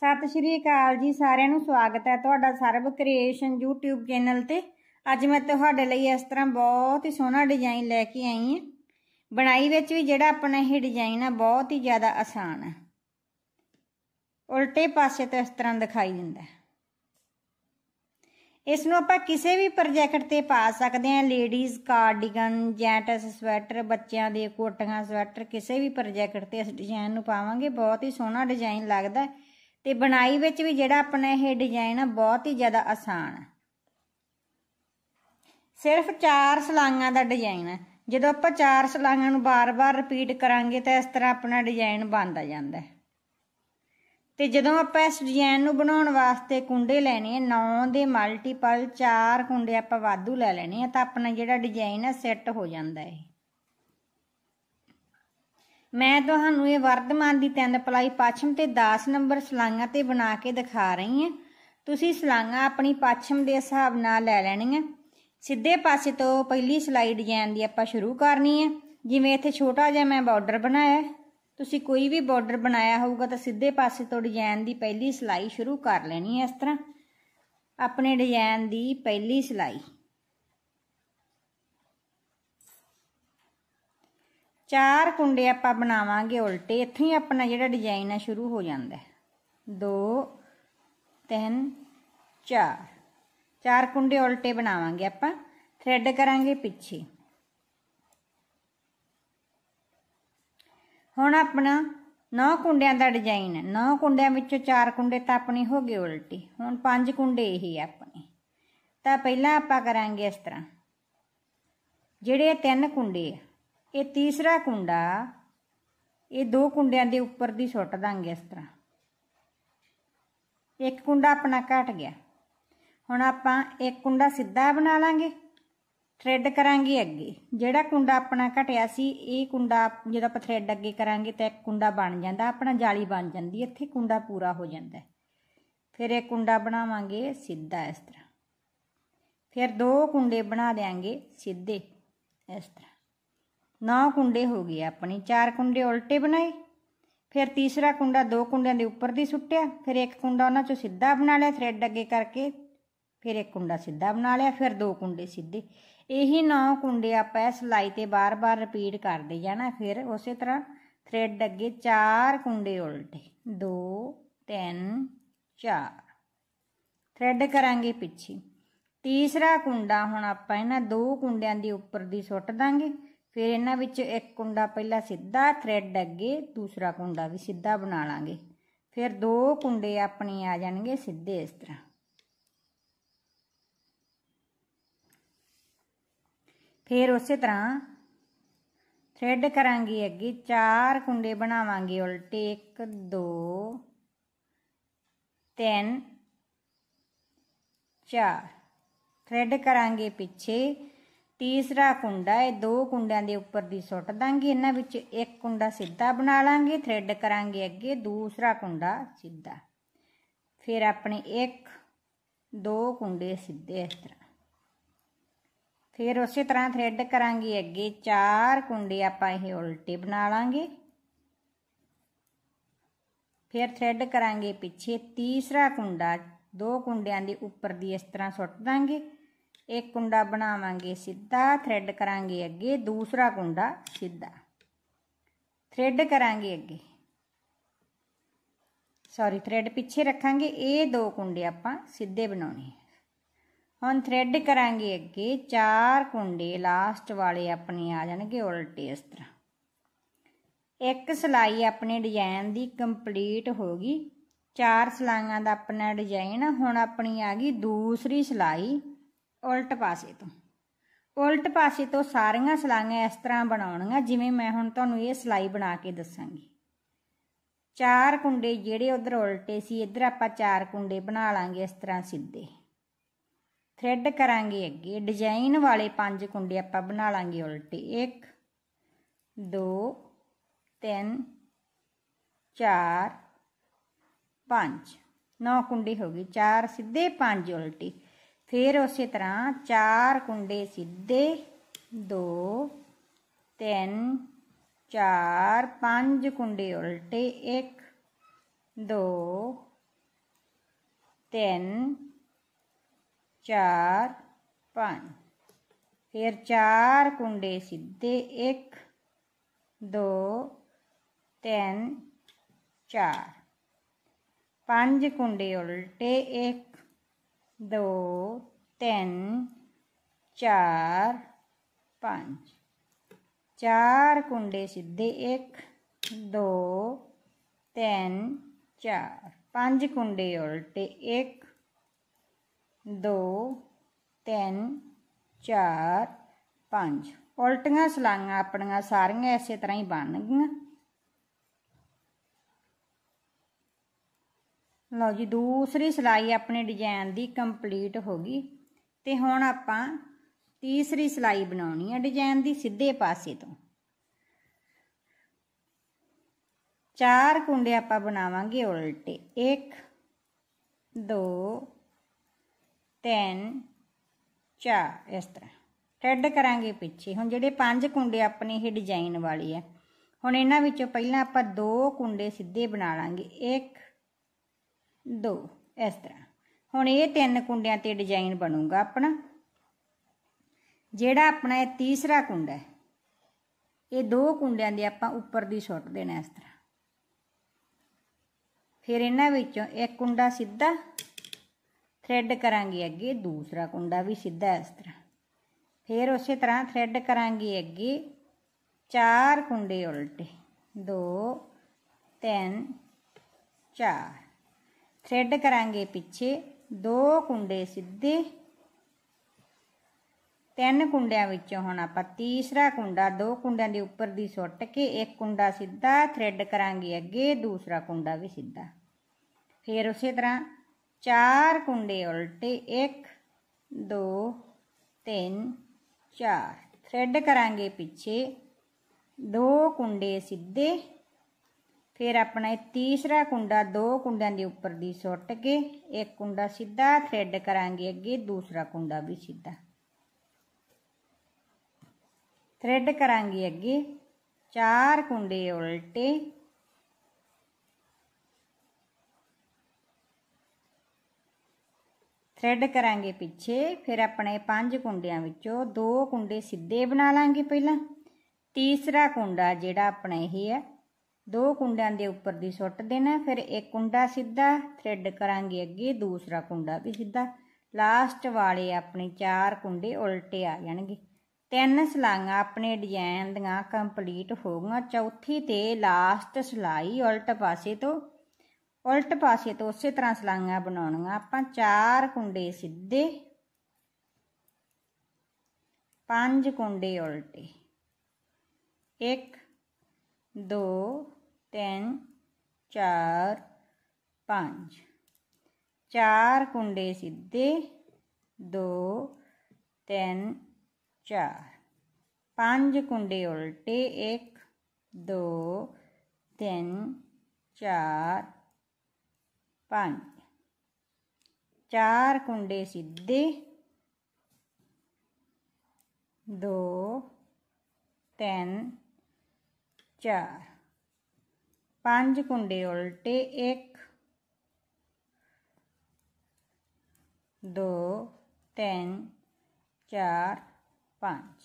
सत श्री अकाल जी सारिਆਂ ਨੂੰ स्वागत है तुहाडा सरब क्रिएशन यूट्यूब चैनल ते। अज मैं तुहाडे लई इस तरह बहुत ही सोहना डिजाइन लैके आई हाँ। बनाई विच भी जिहड़ा अपना यह डिजाइन है बहुत ही ज़्यादा आसान है। उल्टे पासे तो इस तरह दिखाई दिंदा है। इसनूं आपां किसी भी प्रोजैक्ट ते पा सकते हैं। लेडीज़ कार्डिगन, जैंट्स स्वैटर, बच्चों दे कोटियां स्वैटर, किसी भी प्रोजैक्ट ते इस डिजाइन नूं पावांगे। बहुत ही सोहना डिजाइन लगदा है ते बनाई विच भी जिहड़ा अपना यह डिजाइन है बहुत ही ज़्यादा आसान है। सिर्फ 4 सलाइयां का डिजाइन है। जो आप 4 सलाइयां नूं बार बार रिपीट करांगे तो इस तरह अपना डिजाइन बनता जाता है। तो जदों आप इस डिजाइन नूं बनाउण वास्ते कुंडे लैने 9 दे मल्टीपल 4 कुंडे आप वाधू लै लैने तो अपना जिहड़ा डिजाइन है सैट हो जाता है। मैं तुहानूं ये वर्धमान की 3 पलाई पच्छम ते 10 नंबर सलाइयां ते बना के दिखा रही हैं। तुसीं सलाइयां अपनी पच्छम के हिसाब नाल लै लैणीआं। सीधे पासे तो पहली सिलाई डिजाइन की आपां शुरू करनी है। जिवें इत्थे छोटा जिहा मैं बॉर्डर बनाया, तुसीं कोई भी बॉर्डर बनाया होगा तो सीधे पासे तो डिजाइन की पहली सिलाई शुरू कर लेनी है। इस तरह अपने डिजाइन की पहली सिलाई 4 कुंडे आपां बनावांगे उल्टे। इत्थों ही अपना जिहड़ा डिजाइन है शुरू हो जाता है। 2 3 4 कुंडे उल्टे बनावांगे आपां। थ्रेड करांगे पीछे। हुण अपना 9 कुंडियां दा डिजाइन है। 9 कुंडियां विचों 4 कुंडे तां अपने हो गए उल्टे। हुण 5 कुंडे यही अपने। तां पहलां आपां करांगे इस तरह। जिहड़े 3 कुंडे ये तीसरा कुंडा ये 2 कुंडियां दे उपर दी सुट दांगे इस तरह। एक कुंडा अपना घट गया। हुण आपां एक कुंडा सीधा बना लांगे। थ्रेड करांगे अगे। जिहड़ा कुंडा अपना घटिया सी ये कुंडा जदों आपां थ्रेड अगे करांगे तो एक कुंडा बन जांदा, अपना जाली बन जांदी है। इत्थे कुंडा पूरा हो जांदा है। फिर एक कुंडा बनावांगे सीधा इस तरह। फिर 2 कुंडे बना देंगे सीधे इस तरह। 9 कुंडे हो गए अपने। 4 कुंडे उल्टे बनाए। फिर तीसरा कुंडा 2 कुंडियां दे उपर दी सुट्टिया। फिर एक कुंडा उन्हां चों सीधा बना लिया थ्रेड अगे करके। फिर एक कुंडा सीधा बना लिया। फिर 2 कुंडे सीधे। यही 9 कुंडे आपां सिलाई ते बार बार रिपीट करते जाना। फिर उस तरह थ्रेड अगे 4 कुंडे उल्टे 2 3 4 थ्रेड करांगे पीछे। तीसरा कुंडा हुण आपां इन्हां 2 कुंडियां दे उपर दी सुट दांगे। फिर इन्हां विच एक कुंडा पहला सीधा थ्रेड अगे, दूसरा कुंडा भी सीधा बना लांगे। फिर 2 कुंडे अपने आ जाएंगे सीधे इस तरह। फिर उस तरह थ्रेड करांगे अगे 4 कुंडे बनावांगे उल्टे 1 2 3 4 थ्रेड करांगे पीछे। तीसरा कुंडा है 2 कुंडियां दे उपर दी सुट दांगे। इन्हां विच एक कुंडा सीधा बना लांगे। थ्रेड करांगे अगे, दूसरा कुंडा सीधा। फिर अपने 1 2 कुंडे सीधे इस तरह। फिर उस तरह थ्रेड करांगे अगे 4 कुंडे आपां इह उल्टे बना लांगे। फिर थ्रेड करांगे पीछे। तीसरा कुंडा 2 कुंडियां दे उपर दी इस तरह सुट दांगे। एक कुंडा बनावांगे सीधा। थ्रेड करांगे अगे, दूसरा कुंडा सीधा। थ्रेड करांगे अगे, सॉरी थ्रेड पीछे रखांगे। ये 2 कुंडे आपां सीधे बनाने। हुण थ्रेड करांगे अगे 4 कुंडे लास्ट वाले अपने आ जाणगे उल्टे इस तरह। एक सिलाई अपने डिजाइन की कंप्लीट हो गई। 4 सिलाइयां दा अपना डिजाइन। हुण अपनी आ गई दूसरी सिलाई उल्ट पासे तो। उल्ट पासे तो सारियां सिलाइयां इस तरह बनाउणियां जिवें मैं हुण तुहानूं ये सिलाई बना के दस्सांगी। 4 कुंडे जिहड़े उधर उल्टे सी इधर आपां 4 कुंडे बना लांगे इस तरह सीधे। थ्रेड करांगे अगे। डिजाइन वाले 5 कुंडे आपां बना लांगे उल्टे 1 2 3 4 5 9 कुंडे हो गए। 4 सीधे 5 उल्टे। फिर उस तरह 4 कुंडे सीधे 2 3 4 5 कुंडे उल्टे 1 2 3 4 5 फिर 4 कुंडे सीधे 1 2 3 4 5 कुंडे उल्टे 1 2 3 4 5 4 कुंडे सीधे 1 2 3 4 5 कुंडे उल्टे 1 2 3 4 5 उल्टियां सलाइयां अपनियां सारियां इसे तरह ही बन गईयां। लो जी दूसरी सिलाई अपने डिजाइन की कंप्लीट हो गई। तो हुण आपां तीसरी सिलाई बनाउणी है डिजाइन की सीधे पासे तो। 4 कुंडे आपां बनावांगे उल्टे 1 2 3 4 इस तरह थ्रेड करांगे पिछे। हुण जिहड़े 5 कुंडे अपने ये डिजाइन वाली है, हुण इन्हां विचों पहिलां आपां 2 कुंडे सीधे बना लांगे 1 2 इस तरह। हुण ये 3 कुंडियां ते डिजाइन बनूगा अपना। जिहड़ा अपना ये तीसरा कुंडा है, ये 2 कुंडियां दे आपां उपर दी सुट देना इस तरह। फिर इन्हां विचों एक कुंडा सीधा थ्रेड करांगे अगे, दूसरा कुंडा भी सीधा इस तरह। फिर उस तरह थ्रेड करांगे अगे 4 कुंडे उल्टे 2 3 4 थ्रेड करांगे पिछे 2 कुंडे सीधे। 3 कुंडियां विचों हुण आपां तीसरा कुंडा 2 कुंडियां दे उपर दी सुट के एक कुंडा सीधा थ्रेड करांगे अगे, दूसरा कुंडा भी सीधा। फिर उस तरह 4 कुंडे उल्टे 1 2 3 4 थ्रेड करांगे पिछे 2 कुंडे सीधे। फिर अपना तीसरा कुंडा 2 कुंडियां दे उपर दी सुट के एक कुंडा सीधा थ्रेड करांगे अगे, दूसरा कुंडा भी सीधा। थ्रेड करांगे अगे 4 कुंडे उल्टे थ्रेड करांगे पिछे। फिर अपने 5 कुंडियां विचों 2 कुंडे सीधे बना लांगे पहला। तीसरा कुंडा जिहड़ा अपना यही है 2 कुंडियां दे उपर दी सुट देना। फिर एक कुंडा सीधा थ्रेड करांगे अगे, दूसरा कुंडा भी सीधा। लास्ट वाले अपने 4 कुंडे उल्टे आ जाणगे। 3 सिलाइयां अपने डिजाइन दियां कंप्लीट हो गईयां। चौथी ते लास्ट सिलाई उल्ट पासे तो उस तरह सिलाइयां बनाउणियां आपां। 4 कुंडे सीधे 5 कुंडे उल्टे 1 2 3 4 5 4 कुंडे सीधे 2 3 4 5 कुंडे उल्टे 1 2 3 4 5 4 कुंडे सीधे 2 3 4 5 कुंडे उल्टे 1 2 3 4 5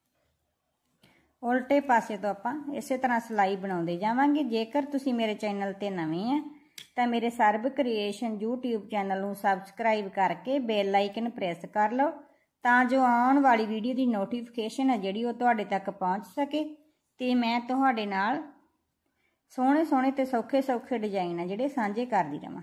उल्टे पासे तो आपां इस तरह सिलाई बनाउंदे जावांगे। जेकर तुसीं मेरे चैनल ते नवे हैं तो मेरे सर्ब क्रिएशन यूट्यूब चैनल नूं सबसक्राइब करके बेल आइकन प्रेस कर लो, तां जो आउण वाली वीडियो की नोटिफिकेशन है जिहड़ी ओह तुहाडे तक पहुँच सके ते मैं तुहाडे नाल सोहणे सोहणे ते सौखे सौखे डिजाइन है जिहड़े साझे करदी रहां।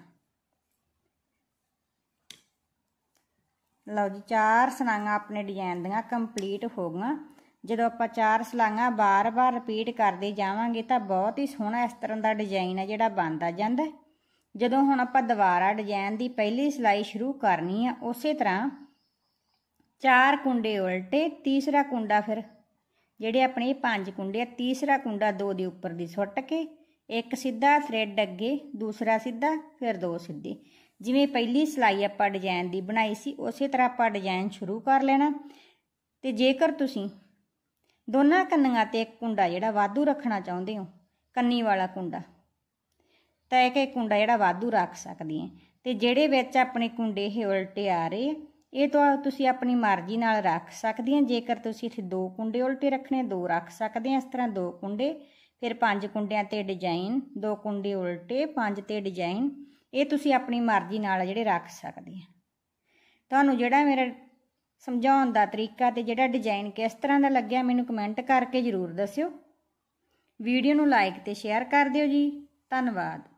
लो जी 4 सिलाइयां अपने डिजाइन दियां कंप्लीट हो गईयां। ਜਦੋਂ ਆਪਾਂ 4 सिलाइयां बार-बार रिपीट करते जावांगे तो बहुत ही सोहना इस तरह का डिजाइन है जिहड़ा बनता जांदा। ਜਦੋਂ ਹੁਣ ਆਪਾਂ ਦੁਬਾਰਾ डिजाइन की पहली सिलाई शुरू करनी है उस तरह 4 कुंडे उल्टे तीसरा कुंडा फिर ਜਿਹੜੇ अपने 5 कुंडे तीसरा कुंडा 2 ਦੇ ਉੱਪਰ ਦੀ ਸੁੱਟ ਕੇ एक सीधा थ्रेड अगे दूसरा सीधा फिर 2 सीधे। जिवें पहली सिलाई आपां डिजाइन की बनाई सी उस तरह आपां डिजाइन शुरू कर लेना। तो जेकर तुसीं दोनों कन्नियां ते एक कुंडा जिहड़ा वाधू रखना चाहुंदे हो कन्नी वाला कुंडा तो एक कुंडा जिहड़ा वाधू रख सकदी है। ਤੇ ਜਿਹੜੇ ਵਿੱਚ ਆਪਣੇ ਕੁੰਡੇ ਇਹ ਉਲਟੇ ਆ ਰਹੇ ਇਹ ਤਾਂ ਤੁਸੀਂ ਆਪਣੀ ਮਰਜ਼ੀ ਨਾਲ ਰੱਖ ਸਕਦੇ ਆ। ਜੇਕਰ ਤੁਸੀਂ ਇੱਥੇ 2 ਕੁੰਡੇ ਉਲਟੇ ਰੱਖਣੇ 2 ਰੱਖ ਸਕਦੇ ਆ। ਇਸ ਤਰ੍ਹਾਂ 2 ਕੁੰਡੇ, ਫਿਰ 5 ਕੁੰਡਿਆਂ ਤੇ ਡਿਜ਼ਾਈਨ, 2 ਕੁੰਡੇ ਉਲਟੇ, 5 ਤੇ ਡਿਜ਼ਾਈਨ, ਇਹ ਤੁਸੀਂ ਆਪਣੀ ਮਰਜ਼ੀ ਨਾਲ ਜਿਹੜੇ ਰੱਖ ਸਕਦੇ ਆ। ਤੁਹਾਨੂੰ ਜਿਹੜਾ ਮੇਰਾ ਸਮਝਾਉਣ ਦਾ ਤਰੀਕਾ ਤੇ ਜਿਹੜਾ ਡਿਜ਼ਾਈਨ ਕਿਸ ਤਰ੍ਹਾਂ ਦਾ ਲੱਗਿਆ ਮੈਨੂੰ ਕਮੈਂਟ ਕਰਕੇ ਜ਼ਰੂਰ ਦੱਸਿਓ। ਵੀਡੀਓ ਨੂੰ ਲਾਈਕ ਤੇ ਸ਼ੇਅਰ ਕਰ ਦਿਓ ਜੀ। ਧੰਨਵਾਦ।